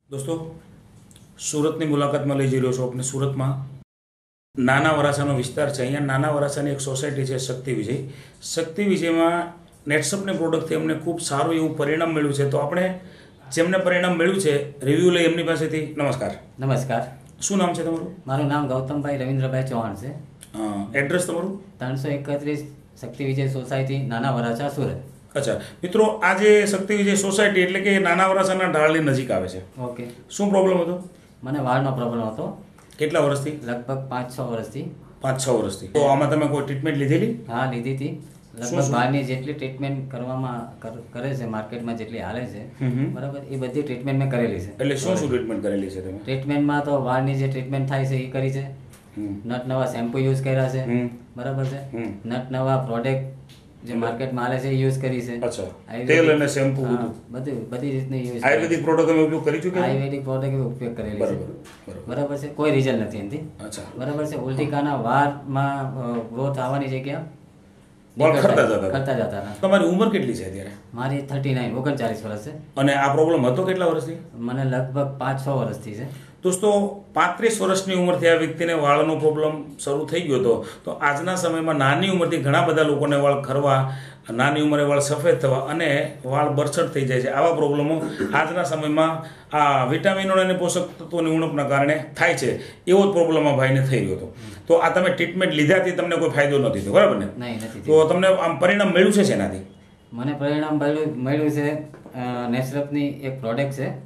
दोस्तों सूरतनी मुलाकातमां लई जई रह्यो छुं। अपने सूरतमां नाना वरासानो विस्तार छे। अहींया नाना वरासानी एक सोसायटी छे शक्ति विजयमां नेटसपने प्रोडक्टथी अमने खूब सारुं एवुं परिणाम मळ्युं छे। तो आपणे जेमने परिणाम मळ्युं छे रिव्यू लई एमनी पासेथी। नमस्कार। नमस्कार। शुं नाम छे तमारुं? मारुं नाम गौतमभाई रविंद्रभाई चौहान छे। एड्रेस तमारुं? 331 शक्ति विजय सोसायटी नाना वरासा सूरत। अच्छा मित्रों, आज शक्ति विजय सोसायटी एटले के नाना वरासाना ढाळनी नजीक आवे छे। ओके। शुं प्रॉब्लम हतो? मने वाळनो प्रॉब्लम हतो। કેટલા વર્ષથી? लगभग 5-6 વર્ષથી। 5-6 વર્ષથી। तो આમાં તમે કોઈ ટ્રીટમેન્ટ લીધેલી? હા લીધી હતી। लगभग બહારની જેટલી ટ્રીટમેન્ટ કરવામાં કરે છે માર્કેટમાં જેટલી હાલે છે બરાબર એ બધી ટ્રીટમેન્ટ મેં કરેલી છે। એટલે શું શું ટ્રીટમેન્ટ કરેલી છે તમે? ટ્રીટમેન્ટમાં તો વાળની જે ટ્રીટમેન્ટ થાય છે એ કરી છે। નટ નવા શેમ્પુ યુઝ કર્યા છે બરાબર છે। નટ નવા પ્રોડક્ટ જે માર્કેટમાં હાલે છે યુઝ કરી છે। અચ્છા, તેલ અને શેમ્પુ બધી રીતની યુઝ। આયુર્વેદિક પ્રોડક્ટ તમે ઉપયોગ કરી ચૂક્યા? આયુર્વેદિક પ્રોડક્ટ ઉપયોગ કરેલી છે બરાબર છે। કોઈ રિઝલ્ટ નથી એનાથી। અચ્છા બરાબર છે। ઉલટીકાના વારમાં ગ્રોથ આવવાની જગ્યા વાળ ખરતા જતા હતા। તમારી ઉંમર કેટલી છે અત્યારે? મારી 39 વર્ષ છે। અને આ પ્રોબ્લેમ હતો કેટલા વર્ષથી? મને લગભગ 5-6 વર્ષથી છે। दोस्तों 35 વર્ષની ઉંમરથી આ વ્યક્તિને વાળનો પ્રોબ્લેમ શરૂ થઈ ગયો હતો। તો આજના સમયમાં નાની ઉંમરથી ઘણા બધા લોકોને વાળ ખરવા, નાની ઉંમરે વાળ સફેદ થવા અને વાળ બરછટ થઈ જાય છે। આવા પ્રોબ્લેમો આજના સમયમાં આ વિટામિનો અને પોષક તત્વોની ઉણપના કારણે થાય છે। એવો જ પ્રોબ્લેમ આ ભાઈને થઈ રહ્યો હતો। તો આ તમે ટ્રીટમેન્ટ લીધાથી તમને કોઈ ફાયદો નથી થયો, બરાબર ને? નહીં, નથી। તો તમને આમ પરિણામ મળ્યું છે શેનાથી? મને પરિણામ મળ્યું છે નેચરપની એક પ્રોડક્ટ છે।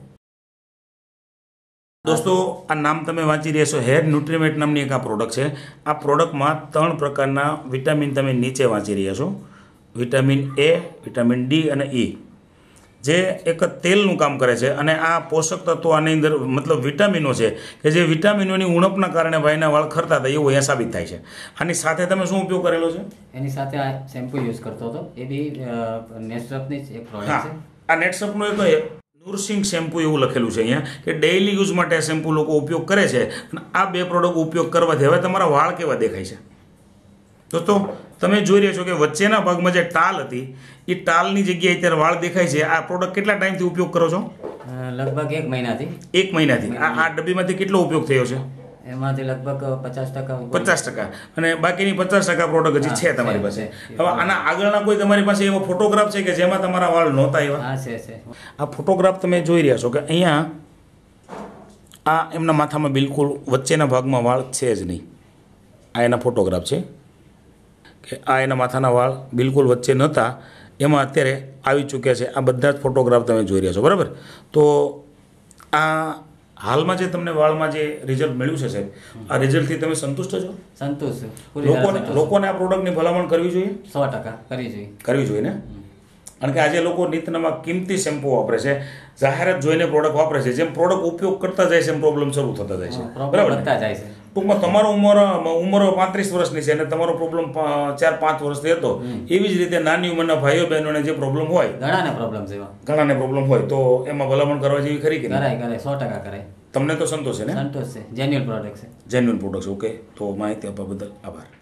दोस्तों आ नाम तमे वाँची रह्या छो, हेर न्यूट्रीमेंट नामनी एक आ प्रोडक्ट है। आ प्रोडक्ट में 3 प्रकारना विटामिन तमे नीचे वाँची रह्या छो। विटामिन ए, विटामिन डी और ई जे एक तेलનું काम करे छे। અને આ પોષક તત્વો આની અંદર मतलब વિટામિનો છે કે જે વિટામિનોની ઉણપના કારણે ભાઈના વાળ ખરતા હતા એવું અહીંયા સાબિત થાય છે। આની સાથે તમે શું ઉપયોગ કરેલો છે? એની સાથે આ શેમ્પુ યુઝ કરતો હતો। એ બી નેચરપની એક પ્રોડક્ટ છે। આ નેટસપનો એક નૂરસિંગ શેમ્પુ એવું લખેલું છે અહીંયા કે ડેઇલી યુઝ માટે આ શેમ્પુ લોકો ઉપયોગ કરે છે। અને આ બે પ્રોડક્ટ ઉપયોગ કરવાથી હવે તમારા વાળ કેવા દેખાય છે? दोस्तों તમે જોઈ રહ્યા છો કે વચ્ચેના ભાગમાં જે ટાલ હતી એ ટાલની જગ્યાએ અત્યારે વાળ દેખાય છે। આ પ્રોડક્ટ કેટલા ટાઈમથી ઉપયોગ કરો છો? લગભગ 1 મહિનાથી। 1 મહિનાથી। આ ડબ્બીમાંથી કેટલો ઉપયોગ થયો છે? એમાંથી લગભગ 50%। 50%। અને બાકીની 50% પ્રોડક્ટ હજી છે તમારી પાસે। હવે આના આગળના કોઈ તમારી પાસે એવો ફોટોગ્રાફ છે કે જેમાં તમારા વાળ નહોતા એવા? હા છે। આ ફોટોગ્રાફ તમે જોઈ રહ્યા છો કે અહીંયા આ એમના માથામાં બિલકુલ વચ્ચેના ભાગમાં વાળ છે જ નહીં। આ એના ફોટોગ્રાફ છે કે આ એના માથાના વાળ બિલકુલ વચ્ચે નહોતા, એમાં અત્યારે આવી ચૂક્યા છે। આ બધા જ ફોટોગ્રાફ તમે જોઈ રહ્યા છો, બરાબર? તો આ હાલમાં જે તમને વાળમાં જે રિઝલ્ટ મળ્યું છે સાહેબ, આ રિઝલ્ટથી તમે સંતુષ્ટ છો? સંતુષ્ટ। લોકોને આ પ્રોડક્ટની ભલામણ કરવી જોઈએ? 100% કરવી જોઈએ ને? કારણ કે આજે લોકો નિત્યનવા કિંમતી શેમ્પુ વાપરે છે, જાહેરાત જોઈને પ્રોડક્ટ વાપરે છે। જેમ પ્રોડક્ટ ઉપયોગ કરતા જાય છે એમ પ્રોબ્લેમ શરૂ થતા જાય છે, બરાબર? ટૂંકમાં તમારો ઉંમર 35 વર્ષની છે અને તમારો પ્રોબ્લેમ 4-5 વર્ષથી હતો, એવી જ રીતે નાની ઉંમરના ભાઈઓ બહેનોને જે પ્રોબ્લેમ હોય, ઘણાને પ્રોબ્લેમ હોય, તો એમાં ભલામણ કરવા જેવી ખરી કે? કરાય 100% કરાય। તમને તો સંતોષ છે ને? સંતોષ છે। જેન્યુઅલ પ્રોડક્ટ છે। જેન્યુઅલ પ્રોડક્ટ છે। ઓકે, તો માહિતી આપવા બદલ આભાર।